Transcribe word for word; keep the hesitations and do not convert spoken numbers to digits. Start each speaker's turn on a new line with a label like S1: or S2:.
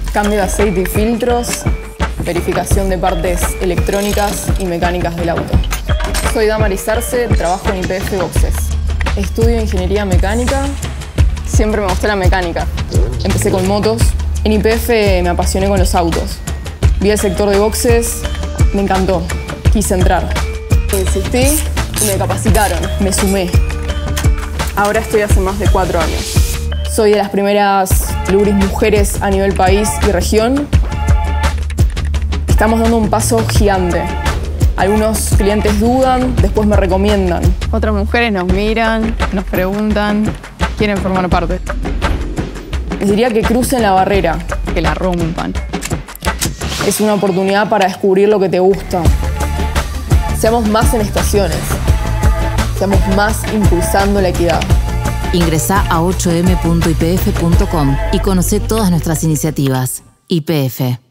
S1: cambio de aceite y filtros, verificación de partes electrónicas y mecánicas del auto. Soy Damaris Arce, trabajo en Y P F Boxes. Estudio ingeniería mecánica. Siempre me gustó la mecánica. Empecé con motos. En Y P F me apasioné con los autos. Vi el sector de boxes, me encantó. Quise entrar. Insistí y me capacitaron. Me sumé. Ahora estoy hace más de cuatro años. Soy de las primeras Lubris mujeres a nivel país y región. Estamos dando un paso gigante. Algunos clientes dudan, después me recomiendan.
S2: Otras mujeres nos miran, nos preguntan, quieren formar parte.
S1: Les diría que crucen la barrera.
S2: Que la rompan.
S1: Es una oportunidad para descubrir lo que te gusta. Seamos más en estaciones. Seamos más impulsando la equidad.
S3: Ingresá a ocho eme punto i pe efe punto com y conocé todas nuestras iniciativas. Y P F.